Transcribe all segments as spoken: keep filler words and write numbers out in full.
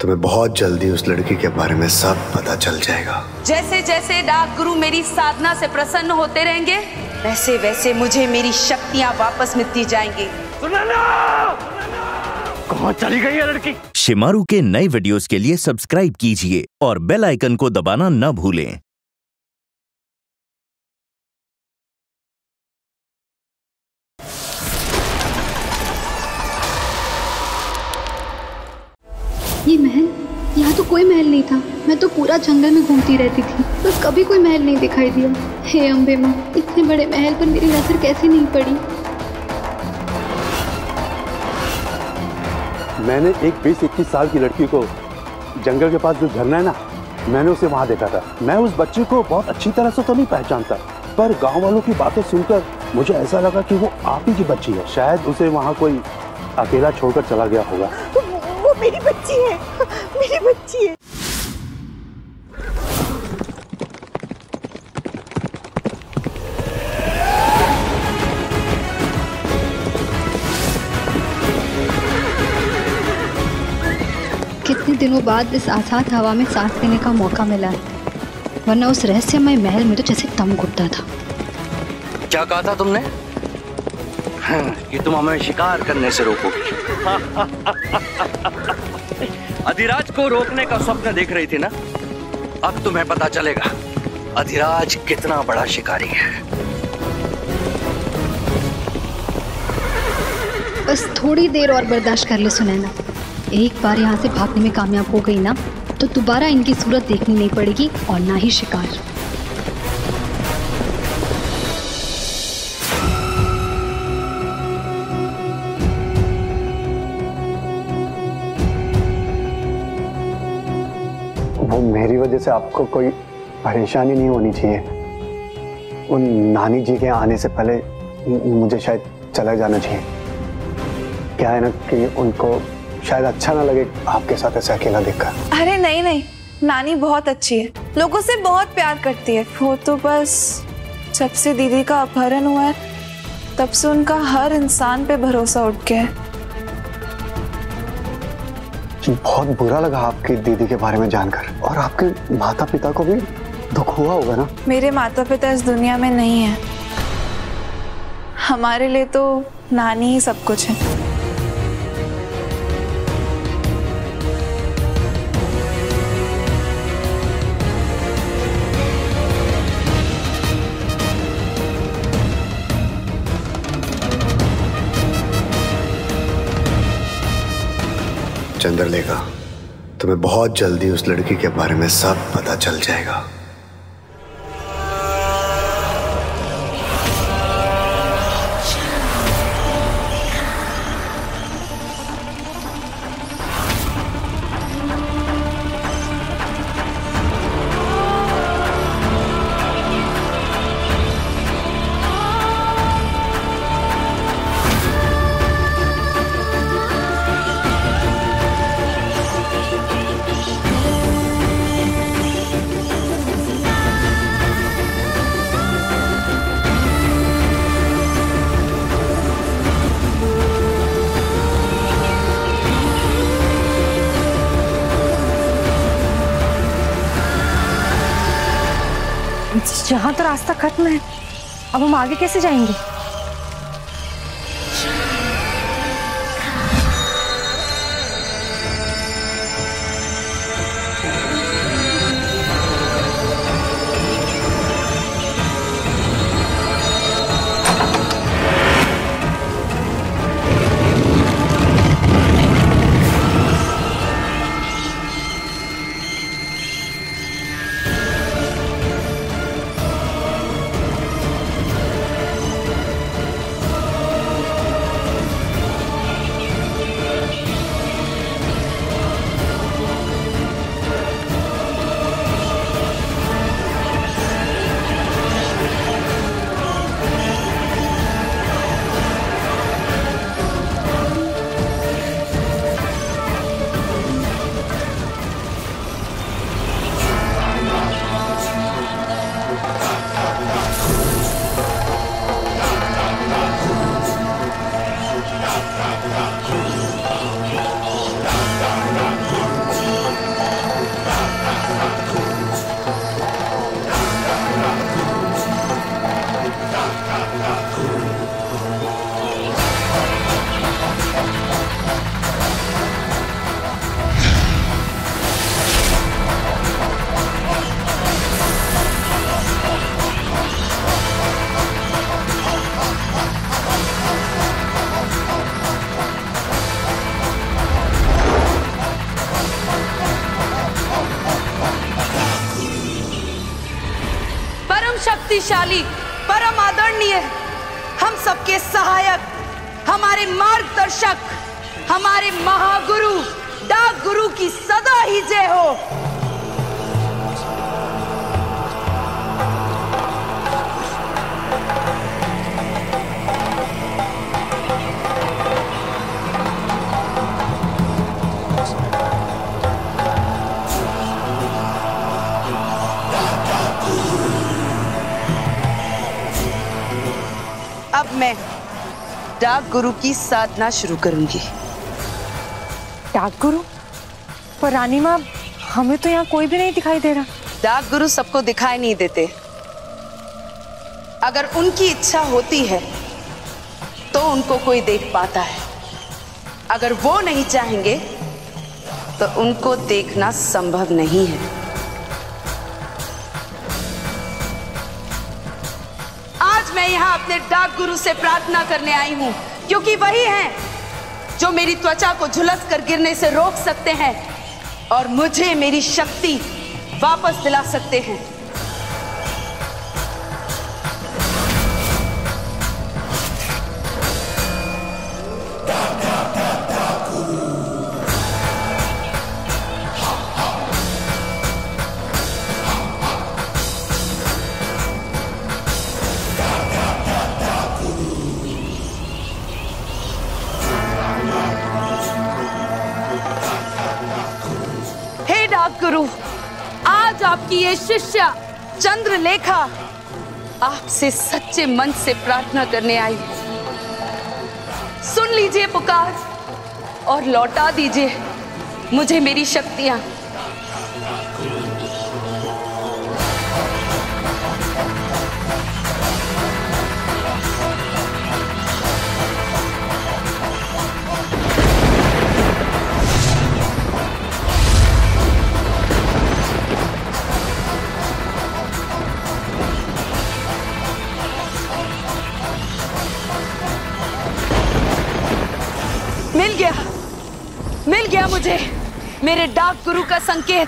तुम्हें बहुत जल्दी उस लड़की के बारे में सब पता चल जाएगा। जैसे जैसे डाक गुरु मेरी साधना से प्रसन्न होते रहेंगे, वैसे वैसे मुझे मेरी शक्तियाँ वापस मिलती जाएंगी। कहाँ चली गई है लड़की? शिमारू के नए वीडियोस के लिए सब्सक्राइब कीजिए और बेल आइकन को दबाना न भूलें। ये महल, यहाँ तो कोई महल नहीं था। मैं तो पूरा जंगल में घूमती रहती थी, पर कभी कोई महल नहीं दिखाई दिया। हे अम्बे माँ, इतने बड़े महल पर मेरी नजर कैसे नहीं पड़ी। मैंने एक बीस इक्कीस साल की लड़की को जंगल के पास जो झरना है ना, मैंने उसे वहां देखा था। मैं उस बच्ची को बहुत अच्छी तरह से तो नहीं पहचानता, पर गांव वालों की बातें सुनकर मुझे ऐसा लगा कि वो आप ही की बच्ची है। शायद उसे वहां कोई अकेला छोड़कर चला गया होगा। वो मेरी बच्ची है, मेरी बच्ची है। कितने दिनों बाद इस आजाद हवा में सांस लेने का मौका मिला है, वरना उस रहस्यमय महल में तो जैसे दम घुटता था। क्या कहा था तुमने? कि तुम हमें शिकार करने से रोकोगी। अधिराज को रोकने का स्वप्न देख रही थी ना? अब तुम्हें पता चलेगा अधिराज कितना बड़ा शिकारी है। बस थोड़ी देर और बर्दाश्त कर ले सुनैना। एक बार यहाँ से भागने में कामयाब हो गई ना, तो दोबारा इनकी सूरत देखनी नहीं पड़ेगी और ना ही शिकार। वो मेरी वजह से आपको कोई परेशानी नहीं होनी चाहिए। उन नानी जी के आने से पहले मुझे शायद चला जाना चाहिए। क्या है ना कि उनको शायद अच्छा ना लगे आपके साथ ऐसे अकेला देखकर। अरे नहीं नहीं, नानी बहुत अच्छी है, लोगों से बहुत प्यार करती है। वो तो बस जब से दीदी का अपहरण हुआ है, तब से उनका हर इंसान पे भरोसा उठ गया है। बहुत बुरा लगा आपकी दीदी के बारे में जानकर, और आपके माता पिता को भी दुख हुआ होगा ना? मेरे माता पिता इस दुनिया में नहीं है, हमारे लिए तो नानी ही सब कुछ है। चंद्रलेखा, तुम्हें बहुत जल्दी उस लड़की के बारे में सब पता चल जाएगा। जहाँ तो रास्ता खत्म है, अब हम आगे कैसे जाएंगे? शक्तिशाली, परम आदरणीय, हम सबके सहायक, हमारे मार्गदर्शक, हमारे महागुरु डाक गुरु की सदा ही जय हो। अब मैं डाक गुरु की साधना शुरू करूंगी। डाक गुरु? पर रानी माँ, हमें तो यहाँ कोई भी नहीं दिखाई दे रहा। डाक गुरु सबको दिखाई नहीं देते। अगर उनकी इच्छा होती है तो उनको कोई देख पाता है, अगर वो नहीं चाहेंगे तो उनको देखना संभव नहीं है। आज मैं यहाँ अपने डाक गुरु से प्रार्थना करने आई हूँ, क्योंकि वही हैं जो मेरी त्वचा को झुलस कर गिरने से रोक सकते हैं और मुझे मेरी शक्ति वापस दिला सकते हैं। गुरु, आज आपकी ये शिष्या चंद्रलेखा आपसे सच्चे मन से प्रार्थना करने आई। सुन लीजिए पुकार और लौटा दीजिए मुझे मेरी शक्तियां। मिल गया, मिल गया मुझे मेरे डाक गुरु का संकेत।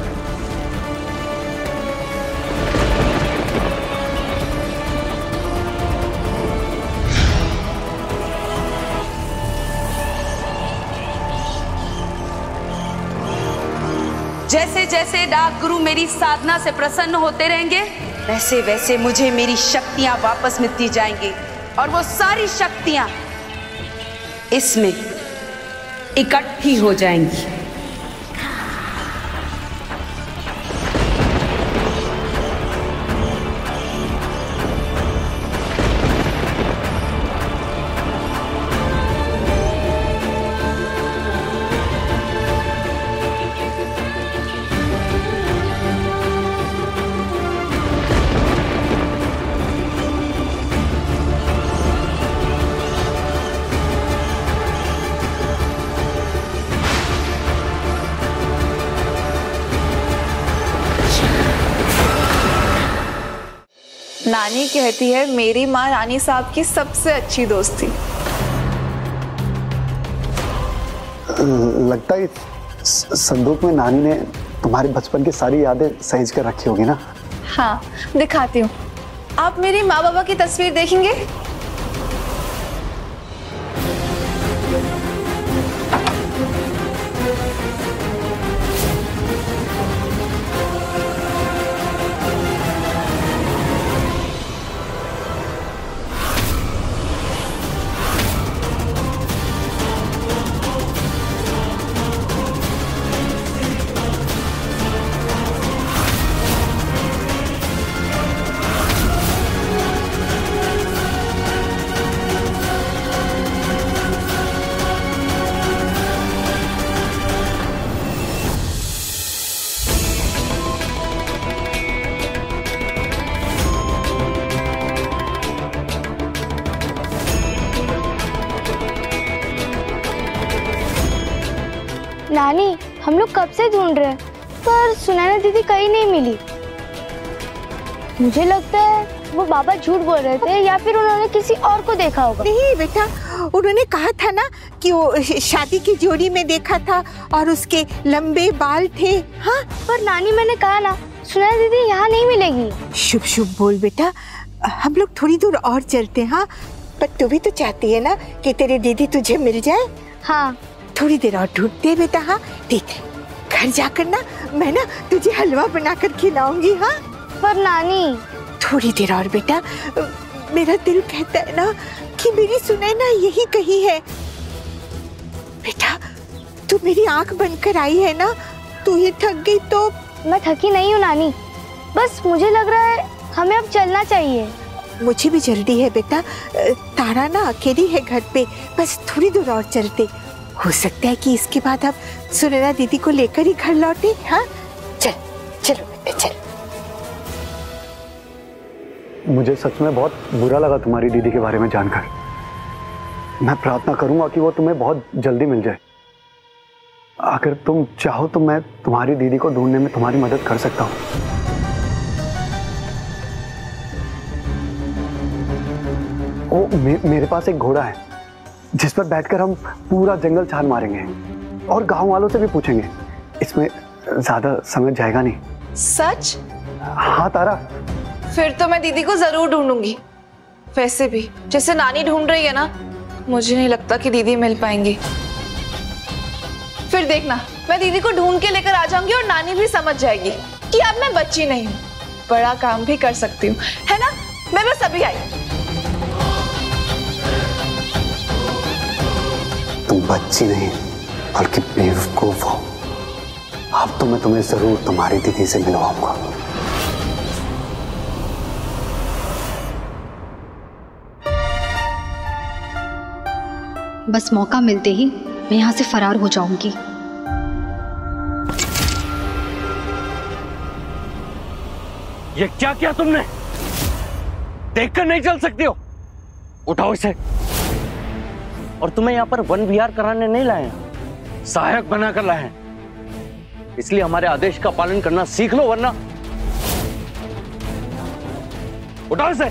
जैसे जैसे डाक गुरु मेरी साधना से प्रसन्न होते रहेंगे, वैसे वैसे मुझे मेरी शक्तियां वापस मिलती जाएंगी और वो सारी शक्तियां इसमें इकट्ठी हो जाएंगी। नानी कहती है मेरी माँ रानी साहब की सबसे अच्छी दोस्त थी। लगता है संदूक में नानी ने तुम्हारे बचपन की सारी यादें सहेज कर रखी होगी ना? हाँ, दिखाती हूँ। आप मेरी माँ बाबा की तस्वीर देखेंगे? नानी, हम लोग कब से ढूंढ रहे हैं पर सुनैना दीदी कहीं नहीं मिली। मुझे लगता है वो बाबा झूठ बोल रहे थे या फिर उन्होंने किसी और को देखा होगा। नहीं बेटा, उन्होंने कहा था ना कि वो शादी की जोड़ी में देखा था और उसके लंबे बाल थे। हाँ, पर नानी मैंने कहा ना सुनैना दीदी यहाँ नहीं मिलेगी। शुभ शुभ बोल बेटा, हम लोग थोड़ी दूर और चलते हैं। हाँ, पर तू भी तो चाहती है ना कि तेरी दीदी तुझे मिल जाए। हाँ, थोड़ी देर और ढूंढते हैं बेटा। हाँ ठीक है, घर जाकर ना मैं ना तुझे हलवा बनाकर खिलाऊंगी। हाँ पर नानी, थोड़ी देर और बेटा, मेरा दिल कहता है ना कि मेरी सुनैना यही कहीं है। बेटा तू मेरी आंख बंद कर आई है ना, तू ये थक गई तो? मैं थकी नहीं हूँ नानी, बस मुझे लग रहा है हमें अब चलना चाहिए। मुझे भी जल्दी है बेटा, तारा ना अकेली है घर पे, बस थोड़ी दूर और चलते। हो सकता है कि इसके बाद अब सुनैना दीदी को लेकर ही घर लौटे। हाँ चल चलो बेटा चल। मुझे सच में बहुत बुरा लगा तुम्हारी दीदी के बारे में जानकर। मैं प्रार्थना करूंगा कि वो तुम्हें बहुत जल्दी मिल जाए। अगर तुम चाहो तो मैं तुम्हारी दीदी को ढूंढने में तुम्हारी मदद कर सकता हूँ। ओ, मे, मेरे पास एक घोड़ा है जिस पर बैठकर हम पूरा जंगल छान मारेंगे और गांव वालों से भी पूछेंगे। इसमें ज्यादा समय जाएगा नहीं। सच? हाँ तारा। फिर तो मैं दीदी को जरूर ढूंढूंगी। वैसे भी जैसे नानी ढूंढ रही है ना, मुझे नहीं लगता कि दीदी मिल पाएंगी। फिर देखना, मैं दीदी को ढूंढ के लेकर आ जाऊंगी और नानी भी समझ जाएगी कि अब मैं बच्ची नहीं हूँ, बड़ा काम भी कर सकती हूँ, है ना? मैं बस अभी आई। तुम बच्ची नहीं बल्कि बेवकूफ हो। अब तो मैं तुम्हें जरूर तुम्हारी दीदी से मिलवाऊंगा। बस मौका मिलते ही मैं यहाँ से फरार हो जाऊंगी। ये क्या किया तुमने? देखकर नहीं चल सकती हो? उठाओ इसे। और तुम्हें यहाँ पर वन विहार कराने नहीं लाए हैं, सहायक बनाकर लाए हैं। इसलिए हमारे आदेश का पालन करना सीख लो, वरना उठाओ इसे।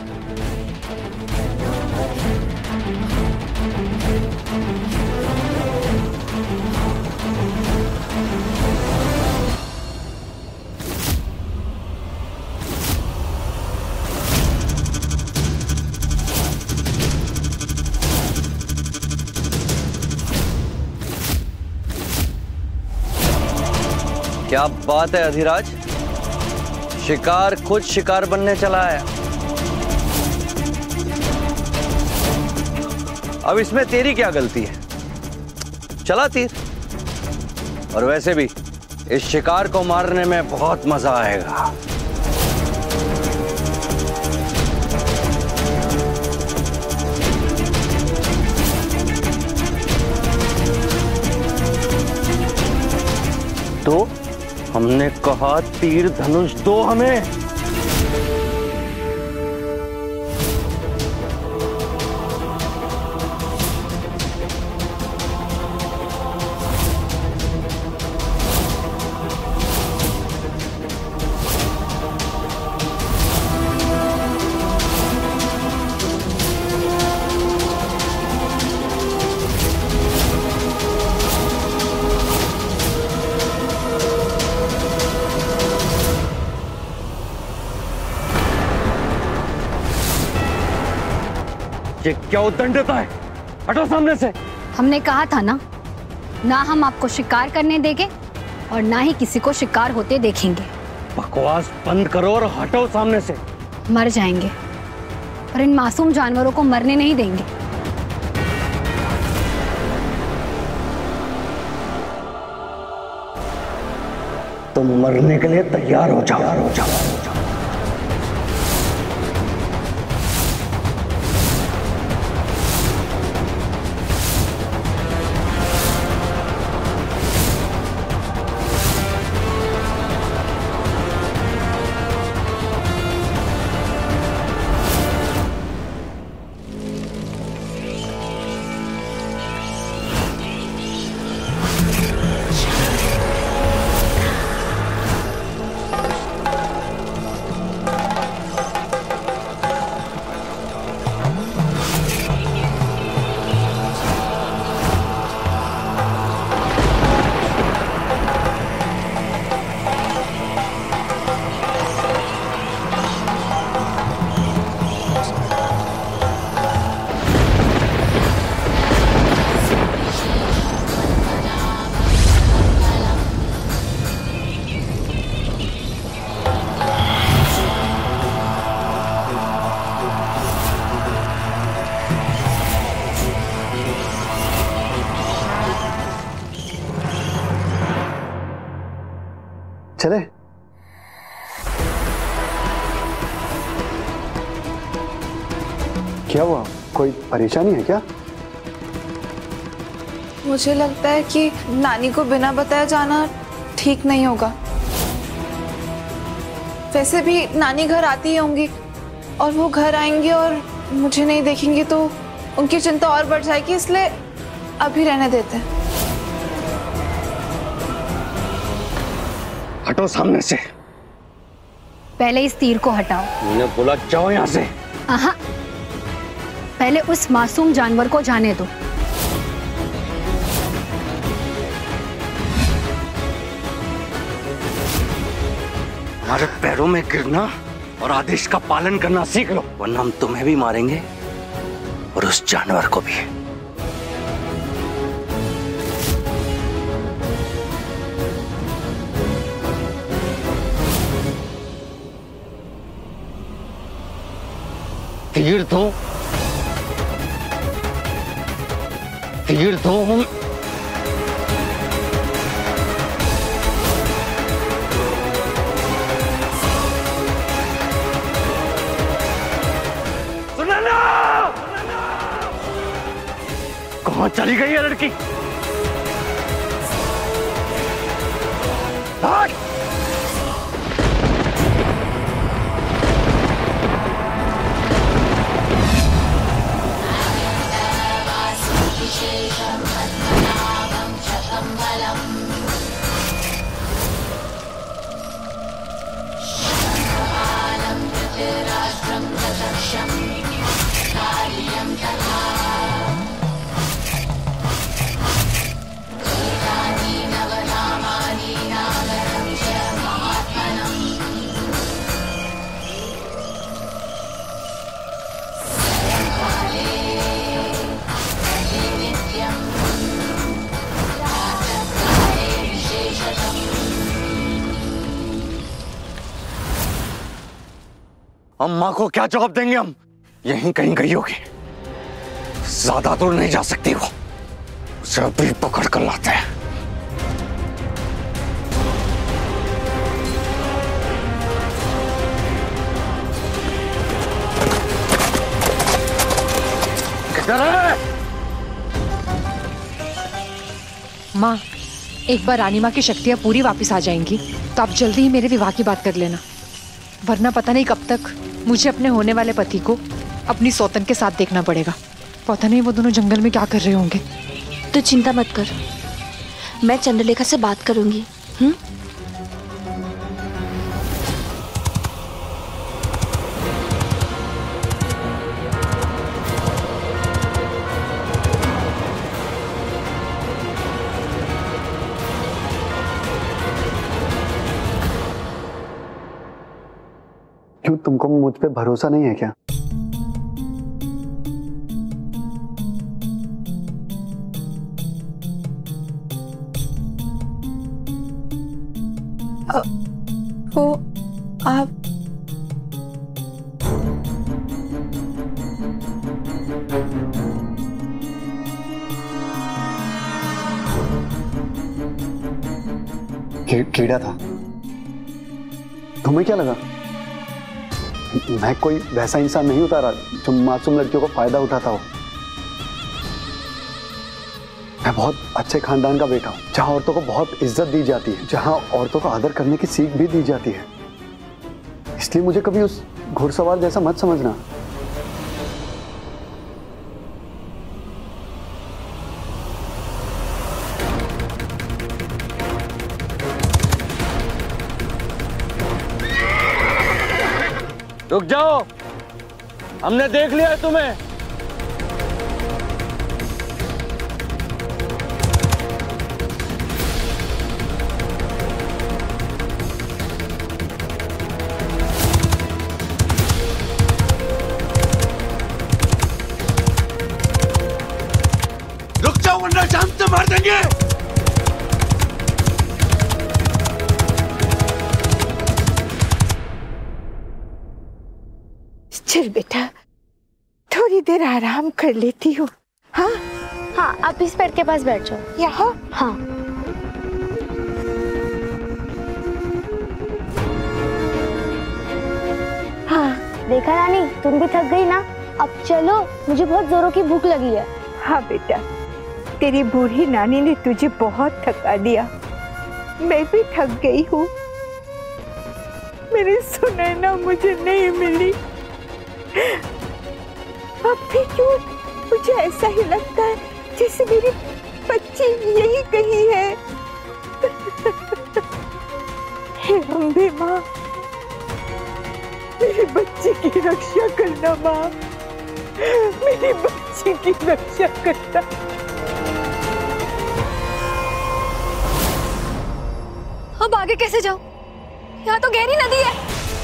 क्या बात है अधिराज, शिकार खुद शिकार बनने चला है। अब इसमें तेरी क्या गलती है? चला तीर। और वैसे भी इस शिकार को मारने में बहुत मजा आएगा। तो हमने कहा तीर धनुष दो हमें। ये क्या उद्दंडता है? हटो सामने से। हमने कहा था ना, ना हम आपको शिकार करने देंगे और ना ही किसी को शिकार होते देखेंगे। बकवास बंद करो और हटो सामने से। मर जाएंगे पर इन मासूम जानवरों को मरने नहीं देंगे। तुम मरने के लिए तैयार हो जाओ, हो जाओ, हो जाओ। चले? क्या हुआ, कोई परेशानी है क्या? मुझे लगता है कि नानी को बिना बताए जाना ठीक नहीं होगा। वैसे भी नानी घर आती ही होंगी और वो घर आएंगी और मुझे नहीं देखेंगी तो उनकी चिंता और बढ़ जाएगी, इसलिए अभी रहने देते हैं। हटो सामने से। पहले इस तीर को हटाओ। मैंने बोला जाओ यहाँ से। आहा, पहले उस मासूम जानवर को जाने दो। हमारे पैरों में गिरना और आदेश का पालन करना सीख लो, वरना हम तुम्हें भी मारेंगे और उस जानवर को भी। तीर दो, तीर दो। हम सुनना, कहाँ चली गई है लड़की? भाग! अम्मा को क्या जवाब देंगे हम? यहीं कहीं गई होगी, ज्यादा दूर नहीं जा सकती वो। उसे अभी पकड़ कर लाते हैं। किधर है? माँ, एक बार रानी माँ की शक्तियाँ पूरी वापस आ जाएंगी तो आप जल्दी ही मेरे विवाह की बात कर लेना, वरना पता नहीं कब तक मुझे अपने होने वाले पति को अपनी सौतन के साथ देखना पड़ेगा। पता नहीं वो दोनों जंगल में क्या कर रहे होंगे। तो चिंता मत कर, मैं चंद्रलेखा से बात करूंगी। हम्म? क्यों, तुमको मुझ पे भरोसा नहीं है क्या? आ, वो आप की, कीड़ा था। तुम्हें क्या लगा मैं कोई वैसा इंसान नहीं होता रहा जो मासूम लड़कियों को फायदा उठाता हो? मैं बहुत अच्छे खानदान का बेटा हूँ, जहाँ औरतों को बहुत इज्जत दी जाती है, जहाँ औरतों को आदर करने की सीख भी दी जाती है। इसलिए मुझे कभी उस घुड़सवार जैसा मत समझना। रुक जाओ, हमने देख लिया है तुम्हें। रुक जाओ वरना जान से मार देंगे। चल बेटा, थोड़ी देर आराम कर लेती हूँ। हाँ हाँ, आप इस पेड़ के पास बैठ जाओ। यहाँ? हाँ। देखा नानी, तुम भी थक गई ना, अब चलो, मुझे बहुत जोरों की भूख लगी है। हाँ बेटा, तेरी बूढ़ी नानी ने तुझे बहुत थका दिया, मैं भी थक गई हूँ। मेरी सुनैना मुझे नहीं मिली। अब भी क्यों मुझे ऐसा ही लगता है जैसे मेरी बच्ची यही कहीं है। हे अम्बे माँ, मेरी बच्ची की रक्षा करना माँ, मेरी बच्ची की रक्षा करना। अब आगे कैसे जाऊं? यहाँ तो गहरी नदी है।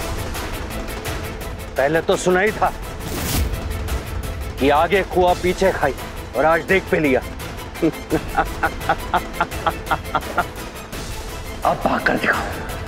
पहले तो सुना ही था कि आगे कुआ पीछे खाई, और आज देख पे लिया। अब भागकर दिखाओ।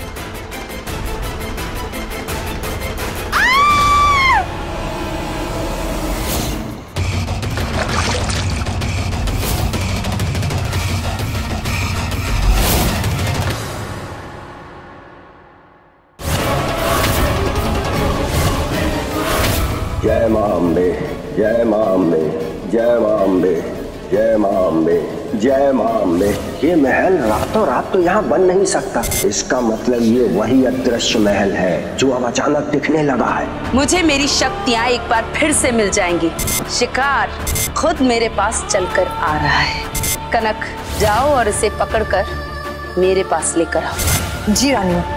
जय मां अम्बे, जय मां अम्बे, जय मां अम्बे, जय मां अम्बे, जय मां अम्बे। ये महल रातों रात तो यहाँ बन नहीं सकता। इसका मतलब ये वही अदृश्य महल है जो अब अचानक दिखने लगा है। मुझे मेरी शक्तियाँ एक बार फिर से मिल जाएंगी। शिकार खुद मेरे पास चलकर आ रहा है। कनक, जाओ और इसे पकड़कर मेरे पास लेकर आओ। जी रानी।